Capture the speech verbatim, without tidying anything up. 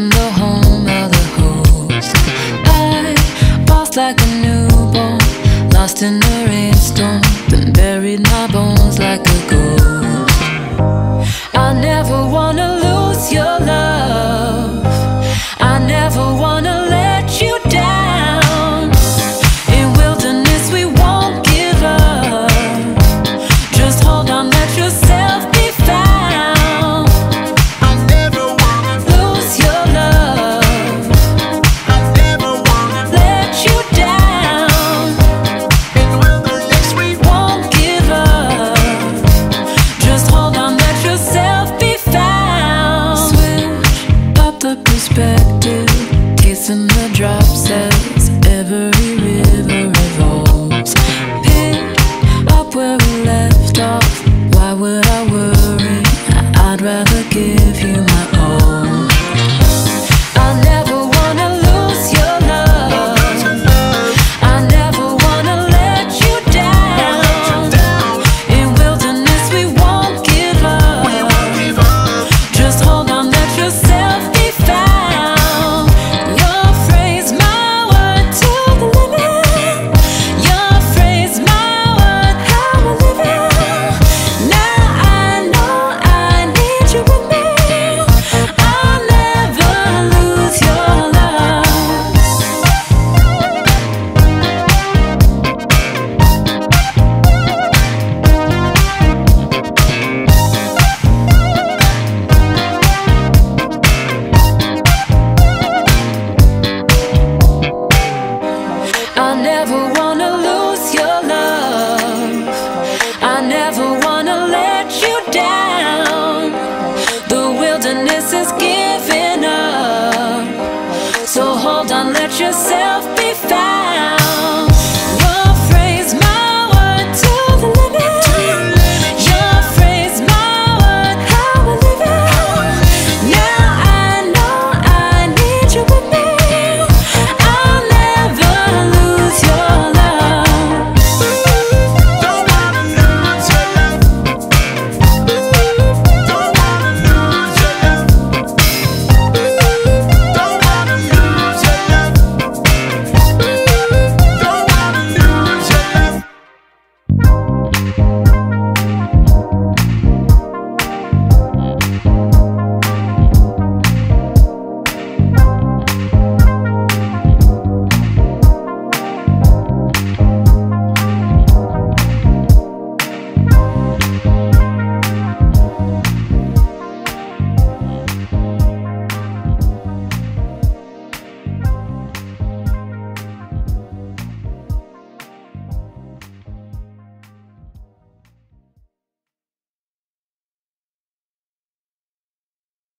in the home of the host. I lost like a newborn, lost in a rainstorm, then buried my bones like a ghost. I never wanna lose your love, I never wanna let you down. In wilderness we won't give up, just hold on, let yourself be found. I never wanna Lose your love, I never wanna let you down. In wilderness we Won't give up, just hold on, let yourself be found. Switch up the perspective, tasting the drops as every river revolves. Pick up where we left off, why would I worry? I'd rather give you my all. I never wanna lose your love, I never wanna let you down. In wilderness we won't give up, give up. just hold on, let yourself be found. Your phrase, my word to the limit. Your phrase, my word, how we're living. Now I know I need you with me. I'll never lose your love. I never wanna lose your love, I never wanna let you down. The wilderness is giving up, so hold on, let yourself be found.